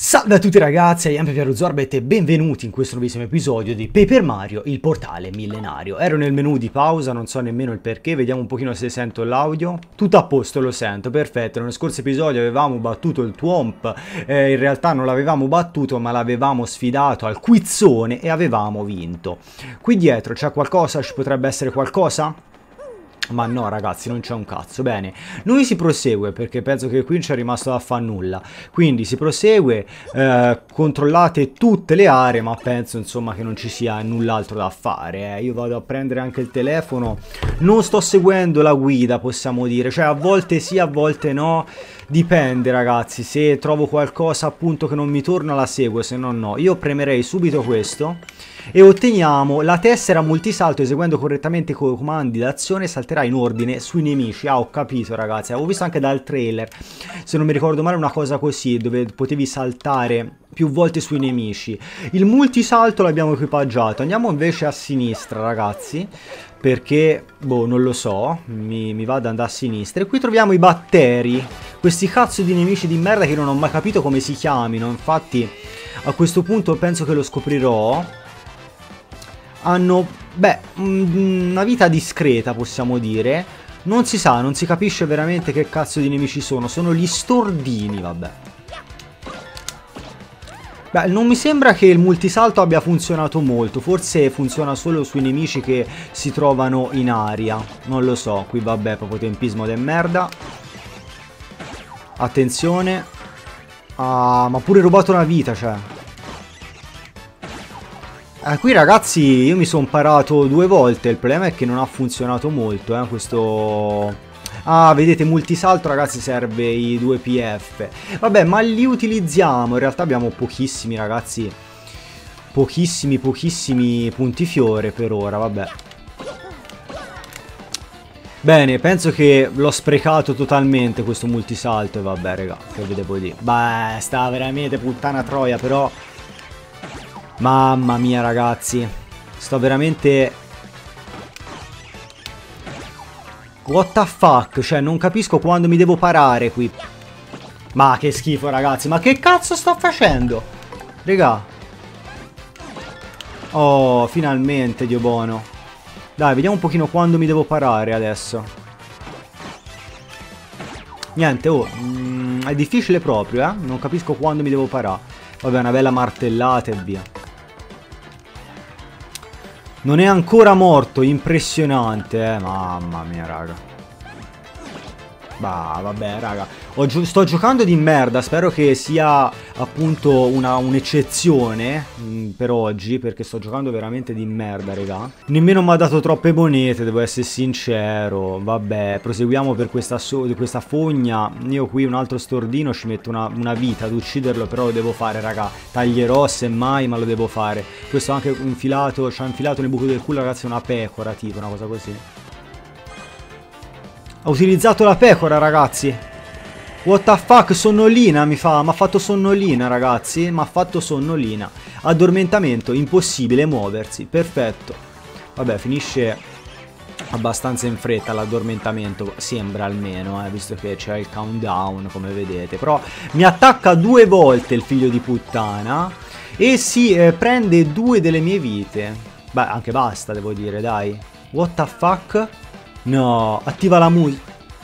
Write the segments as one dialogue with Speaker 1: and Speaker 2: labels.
Speaker 1: Salve a tutti ragazzi, io Piero Zorbet e benvenuti in questo nuovissimo episodio di Paper Mario, il portale millenario. Ero nel menu di pausa, non so nemmeno il perché, vediamo un pochino se sento l'audio. Tutto a posto, lo sento, perfetto. Nello scorso episodio avevamo battuto il Thwomp, in realtà non l'avevamo battuto ma l'avevamo sfidato al quizzone e avevamo vinto. Qui dietro c'è qualcosa? Ci potrebbe essere qualcosa? Ma no ragazzi, non c'è un cazzo. Bene, noi si prosegue perché penso che qui non c'è rimasto da far nulla. Quindi si prosegue, controllate tutte le aree, ma penso insomma che non ci sia null'altro da fare. Io vado a prendere anche il telefono, non sto seguendo la guida, possiamo dire. Cioè a volte sì, a volte no. Dipende ragazzi, se trovo qualcosa appunto che non mi torna la seguo, se no no. Io premerei subito questo e otteniamo la tessera multisalto. Eseguendo correttamente i comandi d'azione salterà in ordine sui nemici. Ah, ho capito ragazzi, avevo visto anche dal trailer, se non mi ricordo male, una cosa così, dove potevi saltare più volte sui nemici. Il multisalto l'abbiamo equipaggiato. Andiamo invece a sinistra ragazzi, perché, boh, non lo so, mi va ad andare a sinistra. E qui troviamo i batteri, questi cazzo di nemici di merda che non ho mai capito come si chiamino. Infatti a questo punto penso che lo scoprirò. Hanno, beh, una vita discreta possiamo dire. Non si sa, non si capisce veramente che cazzo di nemici sono. Sono gli stordini, vabbè. Beh, non mi sembra che il multisalto abbia funzionato molto. Forse funziona solo sui nemici che si trovano in aria. Non lo so, qui vabbè, proprio tempismo de merda. Attenzione. Ah, ma pure rubato una vita, cioè. Qui ragazzi io mi sono parato 2 volte, il problema è che non ha funzionato molto, questo... Ah, vedete, multisalto ragazzi serve i 2 PF. Vabbè, ma li utilizziamo, in realtà abbiamo pochissimi ragazzi, pochissimi punti fiore per ora, vabbè. Bene, penso che l'ho sprecato totalmente questo multisalto e vabbè raga, che vi devo dire. Beh, sta veramente puttana troia però... Mamma mia ragazzi, sto veramente... What the fuck, cioè non capisco quando mi devo parare qui. Ma che schifo ragazzi, ma che cazzo sto facendo? Regà. Oh, finalmente, Dio buono. Dai, vediamo un pochino quando mi devo parare adesso. Niente, oh, è difficile proprio, non capisco quando mi devo parare. Vabbè, una bella martellata e via. Non è ancora morto, impressionante, mamma mia, raga. Bah, vabbè, raga. Sto giocando di merda, spero che sia appunto un'eccezione per oggi, perché sto giocando veramente di merda, raga. Nemmeno mi ha dato troppe monete, devo essere sincero. Vabbè, proseguiamo per questa fogna. Io qui un altro stordino, ci metto una vita ad ucciderlo, però lo devo fare, raga. Taglierò semmai, ma lo devo fare. Questo anche infilato, ci ha infilato nel buco del culo, ragazzi, una pecora, tipo, una cosa così. Ha utilizzato la pecora, ragazzi. What the fuck, sonnolina mi ha fatto sonnolina, ragazzi. Mi ha fatto sonnolina. Addormentamento, impossibile muoversi. Perfetto. Vabbè, finisce abbastanza in fretta l'addormentamento. Sembra almeno, visto che c'è il countdown, come vedete. Però mi attacca 2 volte il figlio di puttana. E si prende 2 delle mie vite. Beh, anche basta, devo dire, dai. What the fuck? No, attiva la musica.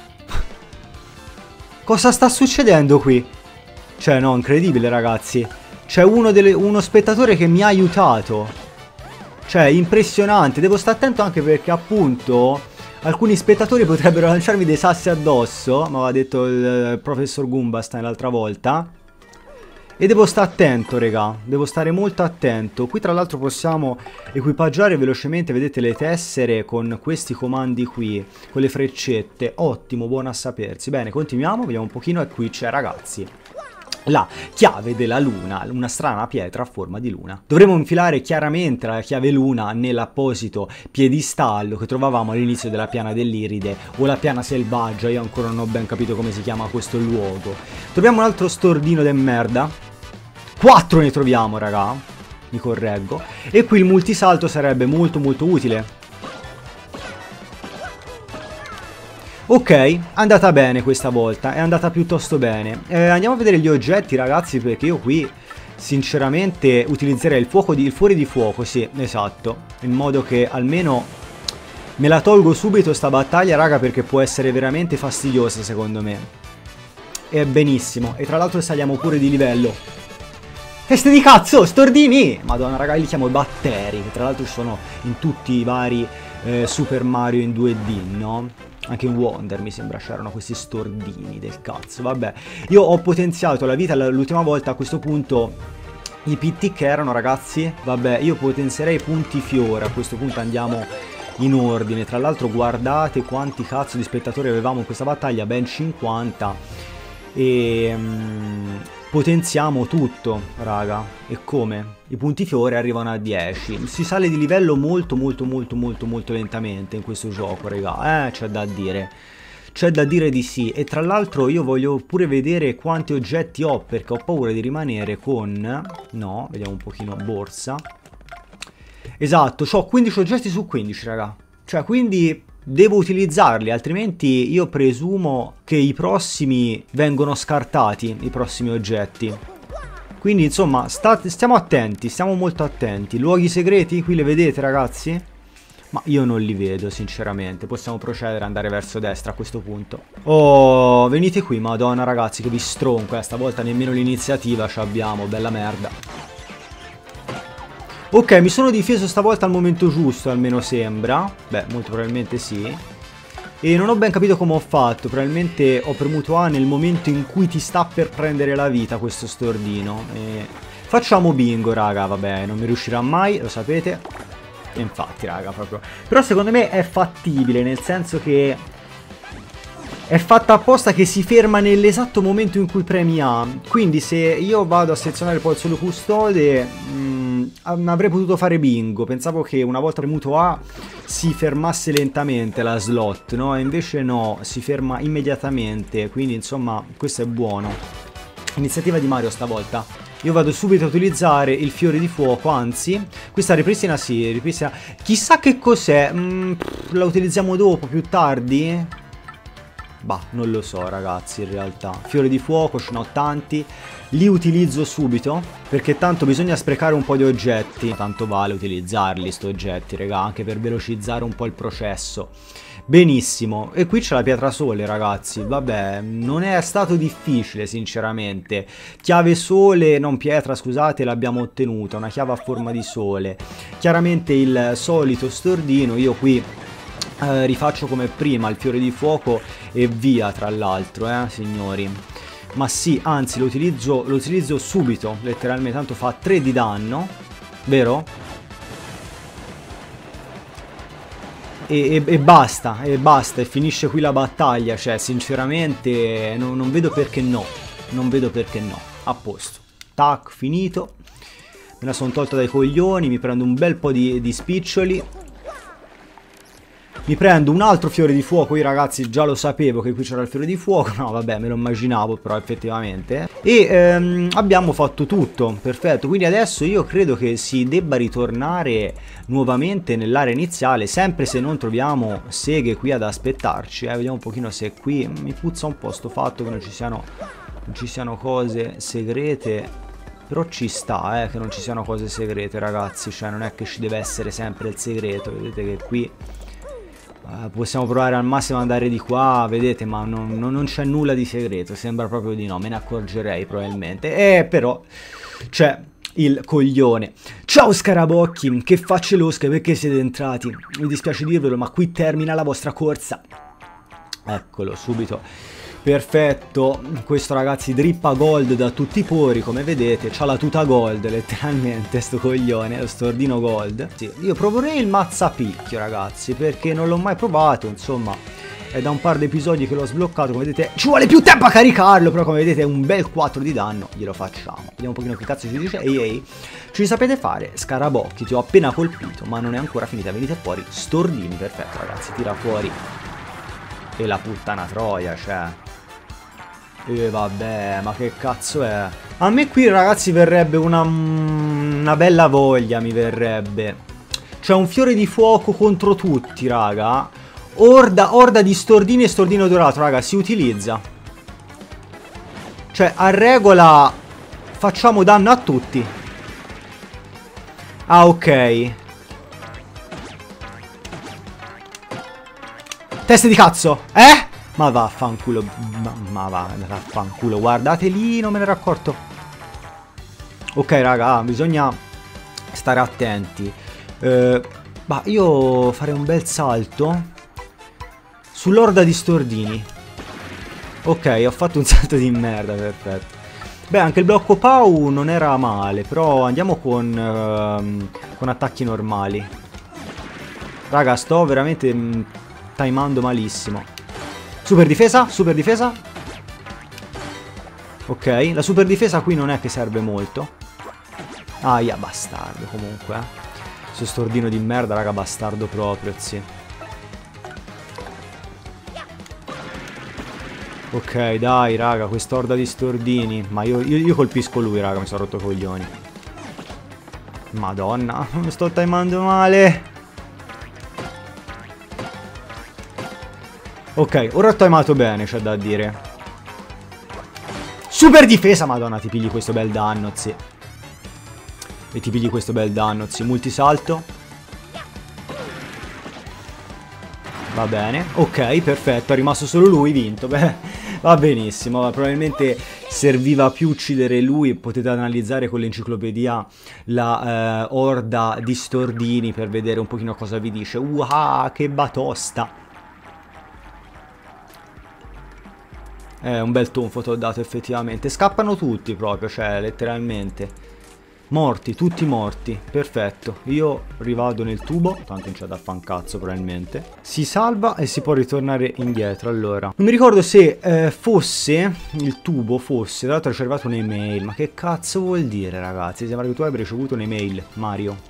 Speaker 1: Cosa sta succedendo qui? Cioè, no, incredibile, ragazzi. C'è uno spettatore che mi ha aiutato. Cioè, impressionante. Devo stare attento anche perché, appunto, alcuni spettatori potrebbero lanciarmi dei sassi addosso. Ma aveva detto il professor Goombastan l'altra volta. E devo stare attento, raga. Devo stare molto attento. Qui tra l'altro possiamo equipaggiare velocemente, vedete, le tessere con questi comandi qui, con le freccette. Ottimo, buono a sapersi. Bene, continuiamo, vediamo un pochino. E qui c'è, ragazzi, la chiave della luna, una strana pietra a forma di luna. Dovremo infilare chiaramente la chiave luna nell'apposito piedistallo che trovavamo all'inizio della piana dell'Iride, o la piana selvaggia, io ancora non ho ben capito come si chiama questo luogo. Troviamo un altro stordino de merda. 4 ne troviamo, raga. Mi correggo. E qui il multisalto sarebbe molto utile. Ok, è andata bene questa volta, è andata piuttosto bene. Andiamo a vedere gli oggetti, ragazzi, perché io qui sinceramente utilizzerei il fuori di fuoco, sì, esatto, in modo che almeno me la tolgo subito sta battaglia, raga, perché può essere veramente fastidiosa secondo me. E benissimo, e tra l'altro saliamo pure di livello. Teste di cazzo, stordini! Madonna, raga, li chiamo batteri, che tra l'altro sono in tutti i vari Super Mario in 2D, no? Anche in Wonder mi sembra c'erano questi stordini del cazzo. Vabbè, io ho potenziato la vita l'ultima volta. A questo punto i PT che erano, ragazzi, vabbè, io potenzierei punti fiore. A questo punto andiamo in ordine. Tra l'altro guardate quanti cazzo di spettatori avevamo in questa battaglia, ben 50. E potenziamo tutto, raga. E come? I punti fiore arrivano a 10. Si sale di livello molto lentamente in questo gioco, raga. C'è da dire. C'è da dire di sì. E tra l'altro io voglio pure vedere quanti oggetti ho, perché ho paura di rimanere con... No, vediamo un pochino. Borsa. Esatto, ho 15 oggetti su 15, raga. Cioè, quindi... devo utilizzarli, altrimenti io presumo che i prossimi vengono scartati, i prossimi oggetti. Quindi insomma, stiamo attenti, stiamo molto attenti. Luoghi segreti, qui li vedete, ragazzi? Ma io non li vedo, sinceramente. Possiamo procedere, andare verso destra a questo punto. Oh, venite qui, madonna, ragazzi, che vi stronco. Stavolta nemmeno l'iniziativa ci abbiamo, bella merda. Ok, mi sono difeso stavolta al momento giusto, almeno sembra. Beh, molto probabilmente sì. E non ho ben capito come ho fatto. Probabilmente ho premuto A nel momento in cui ti sta per prendere la vita questo stordino. Facciamo bingo, raga, vabbè, non mi riuscirà mai, lo sapete. E infatti, raga, proprio. Però secondo me è fattibile, nel senso che... è fatta apposta che si ferma nell'esatto momento in cui premi A. Quindi se io vado a selezionare poi il solo custode... avrei potuto fare bingo. Pensavo che una volta premuto A si fermasse lentamente la slot, no? E invece no, si ferma immediatamente. Quindi insomma questo è buono. Iniziativa di Mario stavolta. Io vado subito a utilizzare il fiore di fuoco. Anzi, questa ripristina sì, ripristina. Chissà che cos'è. La utilizziamo dopo, più tardi? Bah, non lo so, ragazzi, in realtà. Fiori di fuoco, ce ne ho tanti. Li utilizzo subito, perché tanto bisogna sprecare un po' di oggetti. Ma tanto vale utilizzarli, sti oggetti, raga, anche per velocizzare un po' il processo. Benissimo. E qui c'è la pietra sole, ragazzi. Vabbè, non è stato difficile, sinceramente. Chiave sole, non pietra, scusate, l'abbiamo ottenuta. Una chiave a forma di sole. Chiaramente il solito stordino. Io qui... rifaccio come prima il fiore di fuoco e via, tra l'altro, signori. Ma sì, anzi lo utilizzo subito, letteralmente, tanto fa 3 di danno, vero? E basta, e finisce qui la battaglia, cioè sinceramente non vedo perché no, non vedo perché no, a posto. Tac, finito, me la sono tolta dai coglioni, mi prendo un bel po' di spiccioli. Mi prendo un altro fiore di fuoco, io ragazzi già lo sapevo che qui c'era il fiore di fuoco, no vabbè me lo immaginavo però effettivamente. E abbiamo fatto tutto, perfetto, quindi adesso io credo che si debba ritornare nuovamente nell'area iniziale, sempre se non troviamo seghe qui ad aspettarci, vediamo un pochino se qui, mi puzza un po' sto fatto che non ci siano cose segrete. Però ci sta, che non ci siano cose segrete, ragazzi, cioè non è che ci deve essere sempre il segreto, vedete che qui... possiamo provare al massimo ad andare di qua, vedete, ma non c'è nulla di segreto, sembra proprio di no, me ne accorgerei probabilmente. Però c'è il coglione. Ciao scarabocchi, che facce losche, perché siete entrati? Mi dispiace dirvelo, ma qui termina la vostra corsa. Eccolo, subito. Perfetto, questo ragazzi drippa gold da tutti i pori, come vedete, c'ha la tuta gold letteralmente sto coglione, lo stordino gold. Sì, io proverei il mazzapicchio ragazzi, perché non l'ho mai provato, insomma, è da un par di episodi che l'ho sbloccato, come vedete, ci vuole più tempo a caricarlo, però come vedete è un bel 4 di danno, glielo facciamo. Vediamo un pochino che cazzo ci dice, ehi, ci sapete fare, scarabocchi, ti ho appena colpito, ma non è ancora finita, venite fuori, stordini, perfetto ragazzi, tira fuori. E la puttana troia, cioè... E vabbè, ma che cazzo è? A me qui ragazzi verrebbe una bella voglia, mi verrebbe. Cioè un fiore di fuoco contro tutti, raga. Orda di stordini e stordino dorato, raga, si utilizza. Cioè, a regola facciamo danno a tutti. Ah, ok. Teste di cazzo, eh? Ma vaffanculo, ma vaffanculo, guardate lì, non me ne ero accorto. Ok, raga, bisogna stare attenti. Ma io farei un bel salto sull'orda di stordini. Ok, ho fatto un salto di merda, perfetto. Beh, anche il blocco Pau non era male, però andiamo con attacchi normali. Raga, sto veramente timando malissimo. Super difesa, super difesa. Ok, la super difesa qui non è che serve molto. Aia, bastardo comunque. Questo stordino di merda, raga, bastardo proprio, sì. Ok, dai, raga, quest'orda di stordini. Ma io colpisco lui, raga, mi sono rotto i coglioni. Madonna, mi sto timando male. Ok, ora ho timato bene, c'è da dire. Super difesa, madonna, ti pigli questo bel danno, sì. E ti pigli questo bel danno, sì. Multisalto. Va bene, ok, perfetto, è rimasto solo lui, vinto. Beh, va benissimo, probabilmente serviva più uccidere lui. Potete analizzare con l'enciclopedia la orda di stordini per vedere un pochino cosa vi dice. Che batosta. Un bel tonfo ti ho dato effettivamente. Scappano tutti proprio, cioè letteralmente. Morti, tutti morti. Perfetto. Io rivado nel tubo. Tanto non c'è da fancazzo probabilmente. Si salva e si può ritornare indietro. Allora, non mi ricordo se fosse il tubo fosse. Tra l'altro ci è arrivata un'email. Ma che cazzo vuol dire, ragazzi? Sembra che tu abbia ricevuto un'email, Mario.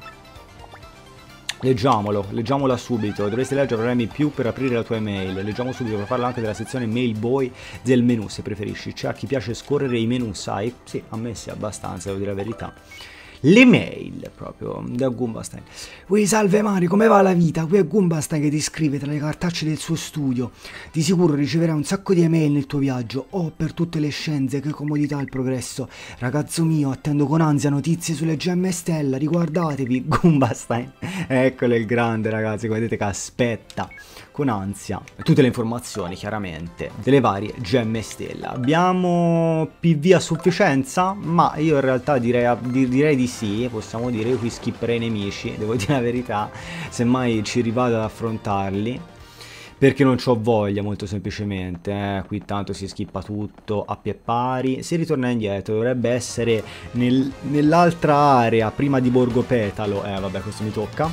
Speaker 1: Leggiamolo, leggiamola subito. Dovresti leggere problemi più per aprire la tua email. Leggiamo subito, per farlo anche della sezione mail boy del menu, se preferisci. C'è a chi piace scorrere i menu, sai? Sì, a me sì, abbastanza, devo dire la verità. Le mail, proprio, da Goombastein. Ui, salve Mario, come va la vita? Qui è Goombastein che ti scrive tra le cartacce del suo studio. Di sicuro riceverai un sacco di email nel tuo viaggio. Oh, per tutte le scienze, che comodità il progresso. Ragazzo mio, attendo con ansia notizie sulle gemme stella, riguardatevi. Goombastein. Eccolo il grande, ragazzi, come vedete che aspetta con ansia tutte le informazioni, chiaramente, delle varie gemme stella. Abbiamo PV a sufficienza? Ma io in realtà direi di sì, possiamo dire. Io qui skipperei i nemici, devo dire la verità, semmai ci rivado ad affrontarli, perché non c'ho voglia, molto semplicemente. Qui tanto si skippa tutto a pie pari. Si ritorna indietro, dovrebbe essere nell'altra area, prima di Borgo Petalo. Vabbè, questo mi tocca.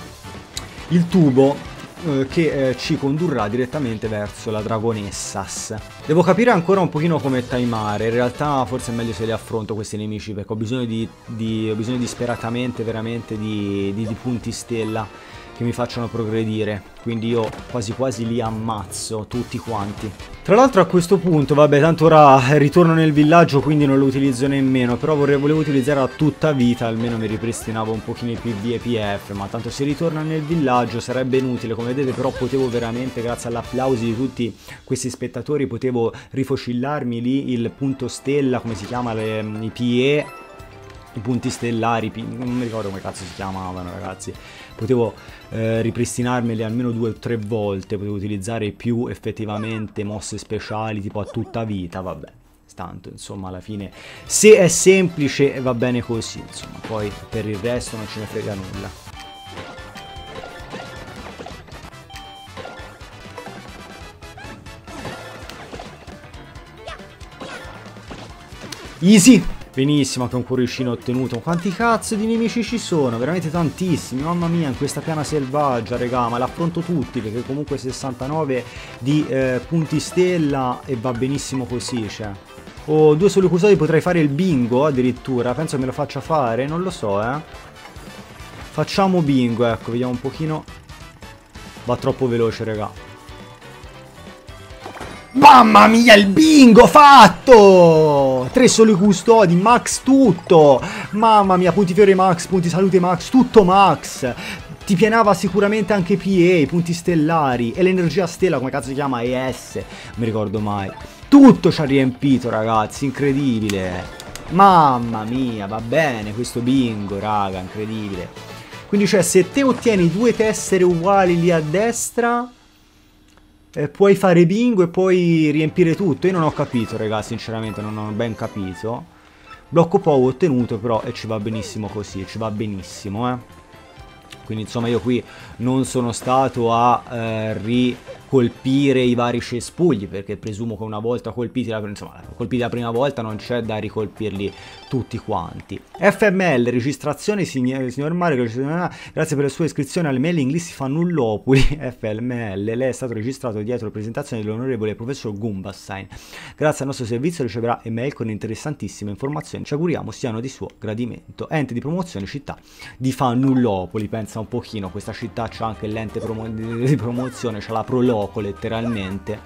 Speaker 1: Il tubo che ci condurrà direttamente verso la Dragonessas. Devo capire ancora un pochino come timare. In realtà forse è meglio se li affronto questi nemici, perché ho bisogno ho bisogno disperatamente veramente di punti stella che mi facciano progredire. Quindi io quasi quasi li ammazzo tutti quanti. Tra l'altro a questo punto, vabbè, tanto ora ritorno nel villaggio, quindi non lo utilizzo nemmeno. Però volevo utilizzare a tutta vita, almeno mi ripristinavo un pochino i PV e PF. Ma tanto se ritorna nel villaggio sarebbe inutile, come vedete. Però potevo veramente, grazie all'applauso di tutti questi spettatori, potevo rifocillarmi lì il punto stella, come si chiama, i PE, i punti stellari, non mi ricordo come cazzo si chiamavano, ragazzi. Potevo ripristinarmeli almeno 2 o 3 volte, potevo utilizzare più effettivamente mosse speciali tipo a tutta vita, vabbè. Tanto insomma alla fine, se è semplice va bene così, insomma, poi per il resto non ce ne frega nulla. Easy! Benissimo, anche un cuoricino ottenuto. Quanti cazzo di nemici ci sono? Veramente tantissimi, mamma mia, in questa piana selvaggia, regà. Ma l'affronto tutti, perché comunque 69 di punti stella e va benissimo così, cioè. Oh, 2 soli custodi, potrei fare il bingo addirittura. Penso che me lo faccia fare, non lo so, Facciamo bingo, ecco, vediamo un pochino. Va troppo veloce, regà. Mamma mia, il bingo fatto! 3 soli custodi, max tutto! Mamma mia, punti fiore max, punti salute max, tutto max! ti pienava sicuramente anche PA, i punti stellari, e l'energia stella, come cazzo si chiama, ES, non mi ricordo mai. Tutto ci ha riempito, ragazzi, incredibile. Mamma mia, va bene questo bingo, raga, incredibile. Quindi cioè, se te ottieni 2 tessere uguali lì a destra, puoi fare bingo e puoi riempire tutto. Io non ho capito, ragazzi, sinceramente non ho ben capito. Blocco POW ottenuto però, e ci va benissimo così, ci va benissimo, Quindi insomma io qui non sono stato a ricolpire i vari cespugli, perché presumo che una volta colpiti la prima volta non c'è da ricolpirli tutti quanti. FML, registrazione, signor Mario, grazie per la sua iscrizione alle mailing list Fannullopoli. FML, lei è stato registrato dietro la presentazione dell'onorevole professor Gumbastein. Grazie al nostro servizio riceverà email con interessantissime informazioni, ci auguriamo siano di suo gradimento. Ente di promozione città di Fannullopoli, pensa un pochino, questa città c'ha anche l'ente di promozione, c'ha la Proloco letteralmente,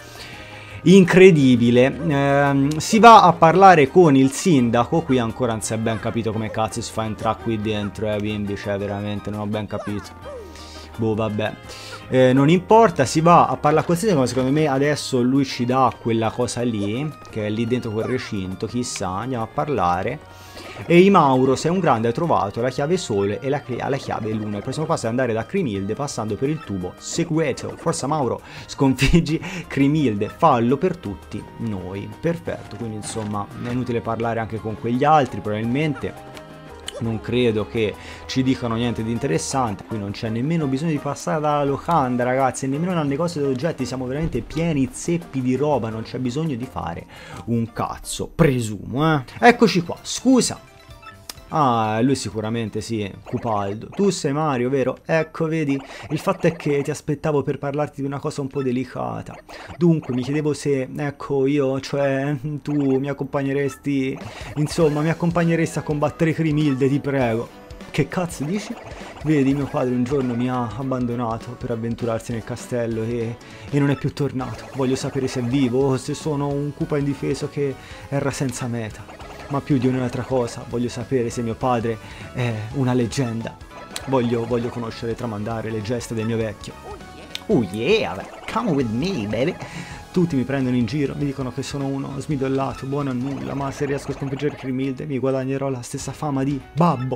Speaker 1: incredibile. Si va a parlare con il sindaco, qui ancora non si è ben capito come cazzo si fa a entrare qui dentro, quindi cioè veramente non ho ben capito, boh vabbè, non importa, si va a parlare col sindaco, secondo me adesso lui ci dà quella cosa lì, che è lì dentro quel recinto, chissà, andiamo a parlare. Ehi Mauro, sei un grande, hai trovato la chiave sole e la chiave luna. Il prossimo passo è andare da Crimilde passando per il tubo segreto. Forza Mauro, sconfiggi Crimilde, fallo per tutti noi. Perfetto, quindi insomma è inutile parlare anche con quegli altri, probabilmente non credo che ci dicano niente di interessante. Qui non c'è nemmeno bisogno di passare dalla locanda, ragazzi, e nemmeno dal negozio di oggetti, siamo veramente pieni zeppi di roba, non c'è bisogno di fare un cazzo, presumo, Eccoci qua, scusa. Ah, lui sicuramente sì, Cupaldo. Tu sei Mario, vero? Ecco, vedi, il fatto è che ti aspettavo per parlarti di una cosa un po' delicata. Dunque, mi chiedevo se, ecco, io, cioè, tu mi accompagneresti, insomma, mi accompagneresti a combattere Crimilde, ti prego. Che cazzo dici? Vedi, mio padre un giorno mi ha abbandonato per avventurarsi nel castello e non è più tornato. Voglio sapere se è vivo o se sono un cupa indifeso che erra senza meta. Ma più di un'altra cosa, voglio sapere se mio padre è una leggenda. Voglio conoscere e tramandare le gesta del mio vecchio. Oh yeah, come with me, baby. Tutti mi prendono in giro, mi dicono che sono uno smidollato, buono a nulla, ma se riesco a sconfiggere Crimilde mi guadagnerò la stessa fama di babbo.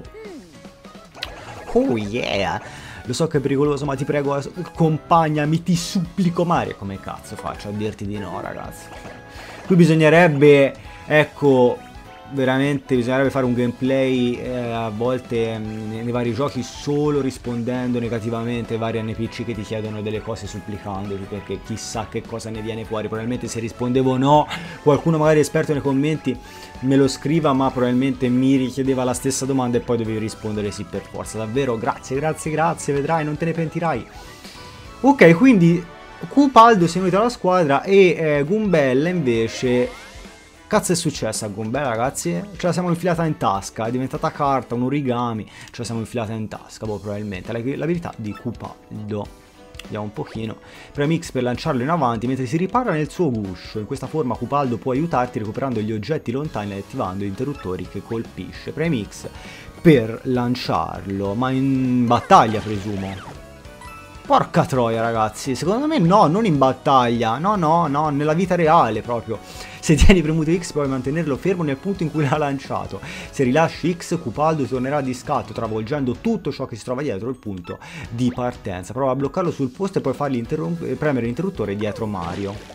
Speaker 1: Oh yeah. Lo so che è pericoloso, ma ti prego, accompagnami, ti supplico. Mario, come cazzo faccio a dirti di no, ragazzi? Qui bisognerebbe, ecco, veramente bisognerebbe fare un gameplay a volte nei vari giochi solo rispondendo negativamente ai vari NPC che ti chiedono delle cose supplicandoti, perché chissà che cosa ne viene fuori. Probabilmente se rispondevo no, qualcuno magari esperto nei commenti me lo scriva, ma probabilmente mi richiedeva la stessa domanda e poi dovevi rispondere sì per forza. Davvero grazie, grazie, grazie, vedrai, non te ne pentirai. Ok, quindi Cupaldo si è unito alla squadra e Gumbella invece... Cazzo è successo a Gumbella, ragazzi? Ce la siamo infilata in tasca, è diventata carta, un origami, ce la siamo infilata in tasca, boh, probabilmente. L'abilità di Cupaldo. Vediamo un pochino. Premi X per lanciarlo in avanti mentre si ripara nel suo guscio. In questa forma Cupaldo può aiutarti recuperando gli oggetti lontani e attivando gli interruttori che colpisce. Premi X per lanciarlo, ma in battaglia presumo. Porca troia, ragazzi, secondo me no, non in battaglia, no, nella vita reale proprio. Se tieni premuto X puoi mantenerlo fermo nel punto in cui l'ha lanciato. Se rilasci X, Cupaldo tornerà di scatto, travolgendo tutto ciò che si trova dietro il punto di partenza. Prova a bloccarlo sul posto e poi fargli premere l'interruttore dietro Mario.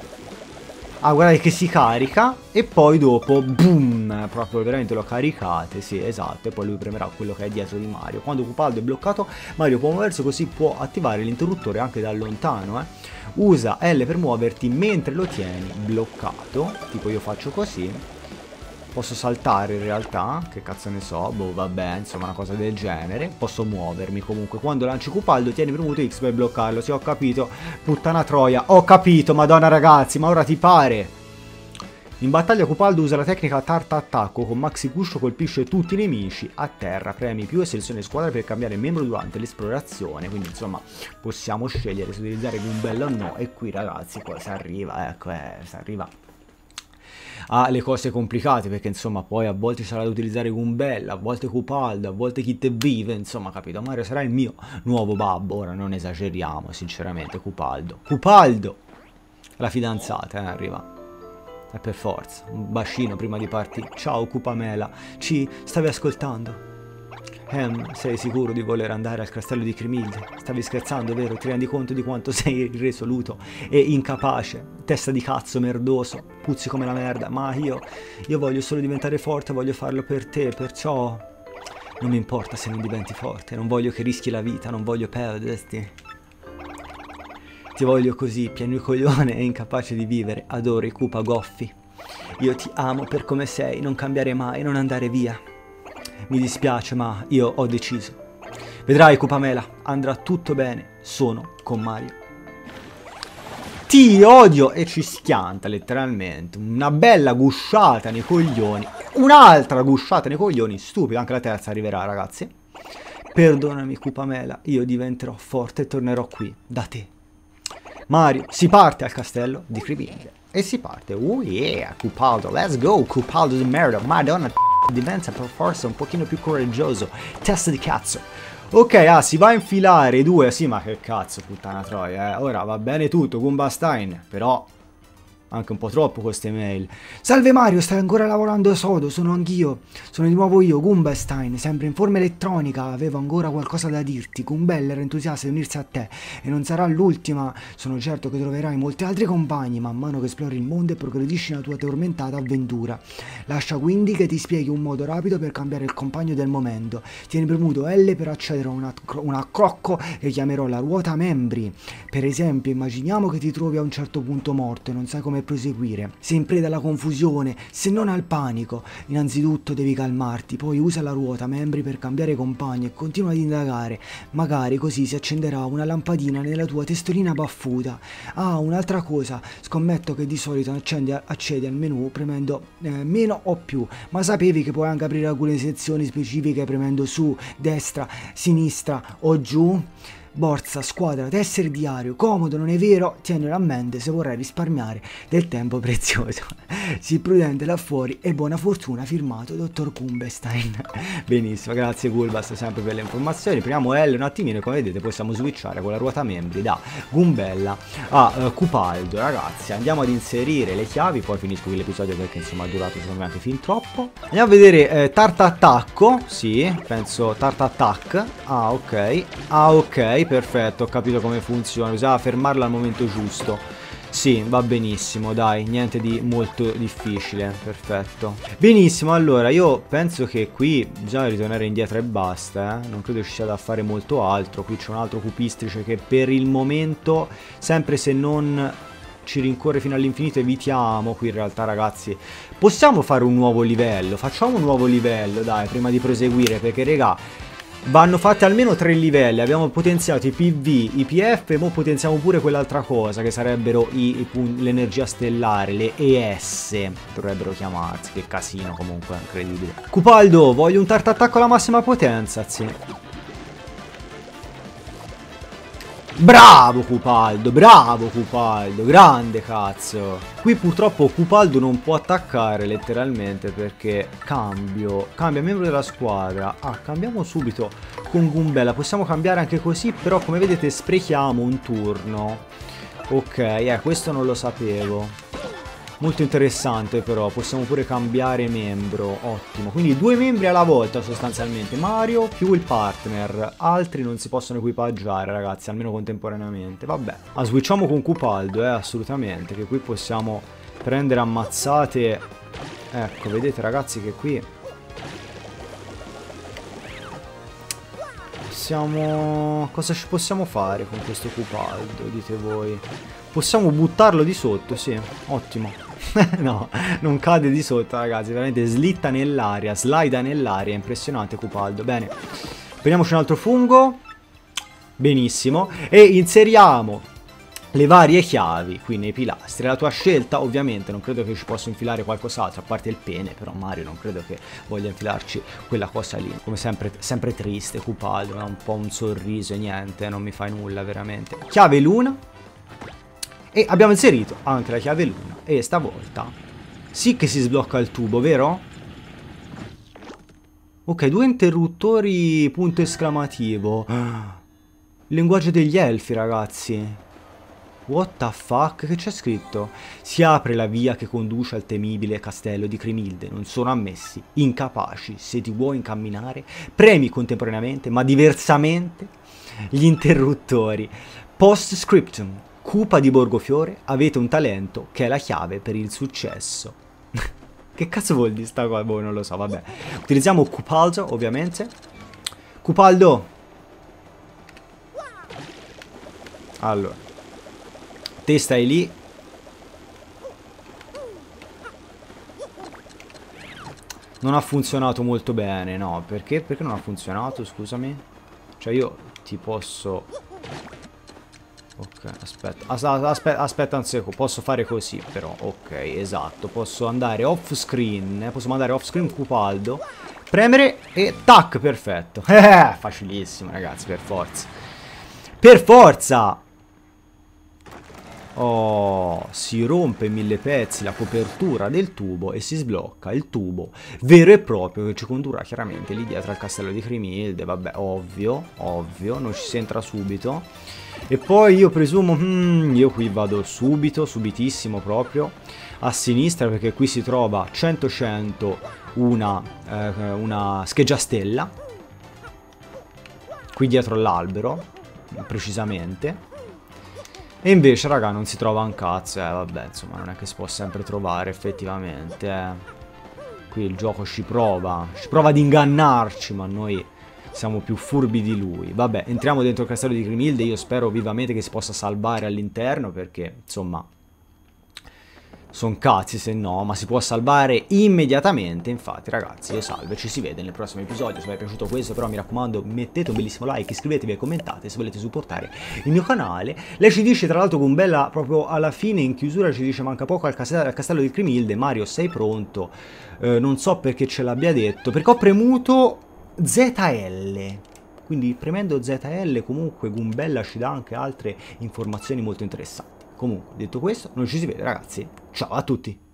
Speaker 1: Ah, guardate che si carica e poi dopo, boom, proprio veramente lo caricate, sì, esatto, e poi lui premerà quello che è dietro di Mario. Quando Cupaldo è bloccato, Mario può muoversi, così può attivare l'interruttore anche da lontano, Usa L per muoverti mentre lo tieni bloccato, tipo io faccio così. Posso saltare in realtà, che cazzo ne so, boh vabbè, insomma una cosa del genere. Posso muovermi comunque. Quando lanci Cupaldo tieni premuto X per bloccarlo, sì ho capito, puttana troia, ho capito, madonna ragazzi, ma ora ti pare? In battaglia Cupaldo usa la tecnica Tarta Attacco, con Maxi Cuscio colpisce tutti i nemici a terra, premi più e selezioni squadra per cambiare membro durante l'esplorazione, quindi insomma possiamo scegliere se utilizzare Gumbella o no, e qui ragazzi poi si arriva, ecco, si arriva ha le cose complicate, perché insomma poi a volte sarà da utilizzare Gumbella, a volte Cupaldo, a volte Kit e Vive, insomma, capito? Mario sarà il mio nuovo babbo, ora non esageriamo, sinceramente. Cupaldo, la fidanzata, arriva. E per forza, un bacino prima di partire. Ciao Cupamela, ci stavi ascoltando? Sei sicuro di voler andare al castello di Crimilde? Stavi scherzando, vero? Ti rendi conto di quanto sei irresoluto e incapace? Testa di cazzo merdoso, puzzi come la merda, ma io voglio solo diventare forte, voglio farlo per te, perciò non mi importa se non diventi forte, non voglio che rischi la vita, non voglio perderti. Ti voglio così, pieno di coglione e incapace di vivere, adoro i Cupa goffi. Io ti amo per come sei, non cambiare mai, non andare via. Mi dispiace, ma io ho deciso. Vedrai, Cupamela, andrà tutto bene. Sono con Mario. Ti odio e ci schianta, letteralmente. Una bella gusciata nei coglioni. Un'altra gusciata nei coglioni. Stupido, anche la terza arriverà, ragazzi. Perdonami, Cupamela. Io diventerò forte e tornerò qui, da te. Mario, si parte al castello di Crimilde. E si parte. Oh yeah, Cupaldo, let's go. Cupaldo di merda. Madonna, diventa per forza un pochino più coraggioso. Testa di cazzo. Ok, si va a infilare due. Sì, ma che cazzo, puttana troia, Ora va bene tutto, Gumbastein, però anche un po' troppo queste mail. Salve Mario, stai ancora lavorando sodo? Sono anch'io. Sono di nuovo io, Gumbastein, sempre in forma elettronica. Avevo ancora qualcosa da dirti. Gumball era entusiasta di unirsi a te e non sarà l'ultima. Sono certo che troverai molti altri compagni man mano che esplori il mondo e progredisci nella tua tormentata avventura. Lascia quindi che ti spieghi un modo rapido per cambiare il compagno del momento. Tieni premuto L per accedere a un accrocco che chiamerò la ruota membri. Per esempio, immaginiamo che ti trovi a un certo punto morto e non sai come proseguire. Sei in preda alla confusione, se non al panico. Innanzitutto devi calmarti, poi usa la ruota membri per cambiare compagno e continua ad indagare. Magari così si accenderà una lampadina nella tua testolina baffuta. Un'altra cosa, scommetto che di solito accedi al menu premendo meno o più, ma sapevi che puoi anche aprire alcune sezioni specifiche premendo su, destra, sinistra o giù? Borsa, squadra, tessere diario, comodo, non è vero? Tienilo a mente se vorrai risparmiare del tempo prezioso. Sii prudente là fuori e buona fortuna, firmato Dottor Gumbestein. Benissimo, grazie Gulbast sempre per le informazioni. Premiamo L un attimino e come vedete possiamo switchare con la ruota membri da Gumbella a Cupaldo. Ragazzi, andiamo ad inserire le chiavi, poi finisco qui l'episodio perché insomma è durato secondo me anche fin troppo. Andiamo a vedere Tartattacco, sì, penso Tartattack. Ok, perfetto, ho capito come funziona, bisogna fermarla al momento giusto. Sì, va benissimo, dai, niente di molto difficile, perfetto. Benissimo, allora, io penso che qui bisogna ritornare indietro e basta, Non credo ci sia da fare molto altro. Qui c'è un altro cupistrice che per il momento, sempre se non ci rincorre fino all'infinito, evitiamo. Qui in realtà, ragazzi, possiamo fare un nuovo livello, facciamo un nuovo livello, dai, prima di proseguire, perché, raga, vanno fatti almeno 3 livelli. Abbiamo potenziato i PV, i PF e ora potenziamo pure quell'altra cosa che sarebbero l'energia stellare, le ES dovrebbero chiamarsi. Che casino comunque, incredibile. Cupaldo, voglio un tartattacco alla massima potenza, sì. Bravo Cupaldo, grande cazzo. Qui purtroppo Cupaldo non può attaccare letteralmente perché cambia membro della squadra. Cambiamo subito con Gumbella, possiamo cambiare anche così, però come vedete sprechiamo un turno. Ok, questo non lo sapevo. Molto interessante però, possiamo pure cambiare membro, ottimo. Quindi 2 membri alla volta sostanzialmente, Mario più il partner. Altri non si possono equipaggiare, ragazzi, almeno contemporaneamente. Vabbè, switchiamo con Cupaldo, assolutamente, che qui possiamo prendere ammazzate. Ecco, vedete ragazzi che qui cosa ci possiamo fare con questo Cupaldo, dite voi? Possiamo buttarlo di sotto, sì, ottimo. No, non cade di sotto, ragazzi, veramente slitta nell'aria, slida nell'aria, impressionante Cupaldo. Bene, prendiamoci un altro fungo. Benissimo, e inseriamo le varie chiavi qui nei pilastri. La tua scelta, ovviamente, non credo che ci possa infilare qualcos'altro, a parte il pene, però Mario non credo che voglia infilarci quella cosa lì. Come sempre, sempre triste Cupaldo, un po' un sorriso e niente, non mi fai nulla veramente. Chiave luna. E abbiamo inserito anche la chiave luna. E stavolta Sì che si sblocca il tubo, vero? Ok, 2 interruttori, punto esclamativo. Il linguaggio degli elfi, ragazzi. What the fuck? Che c'è scritto? Si apre la via che conduce al temibile castello di Crimilde. Non sono ammessi incapaci. Se ti vuoi incamminare, premi contemporaneamente, ma diversamente, gli interruttori. Post scriptum. Cupa di Borgofiore, avete un talento che è la chiave per il successo. Che cazzo vuol dire sta cosa? Boh, non lo so, vabbè. Utilizziamo Cupaldo, ovviamente. Cupaldo. Allora. Te stai lì. Non ha funzionato molto bene, no? Perché? Perché non ha funzionato, scusami? Cioè io ti posso... Ok, aspetta un secondo, posso fare così però, ok, esatto, posso andare off screen, posso mandare off screen Cupaldo, premere e tac, perfetto. Facilissimo ragazzi, per forza. Per forza! Oh, si rompe in 1000 pezzi la copertura del tubo e si sblocca il tubo vero e proprio che ci condurrà chiaramente lì dietro al castello di Crimilde. Vabbè, ovvio, ovvio, non ci si entra subito. E poi io presumo, io qui vado subito, subitissimo proprio, a sinistra perché qui si trova 100-100 una scheggiastella, qui dietro l'albero, precisamente. E invece, raga, non si trova un cazzo, vabbè, insomma, non è che si può sempre trovare, effettivamente, Qui il gioco ci prova ad ingannarci, ma noi siamo più furbi di lui. Vabbè, entriamo dentro il castello di Crimilde, io spero vivamente che si possa salvare all'interno, perché, insomma, son cazzi se no, ma si può salvare immediatamente. Infatti ragazzi, io salve, ci si vede nel prossimo episodio. Se vi è piaciuto questo però mi raccomando mettete un bellissimo like, iscrivetevi e commentate se volete supportare il mio canale. Lei ci dice tra l'altro con Bella proprio alla fine in chiusura, ci dice manca poco al castello di Crimilde. Mario sei pronto? Non so perché ce l'abbia detto, perché ho premuto ZL. Quindi premendo ZL comunque Gumbella ci dà anche altre informazioni molto interessanti. Comunque, detto questo, noi ci si vede ragazzi. Ciao a tutti!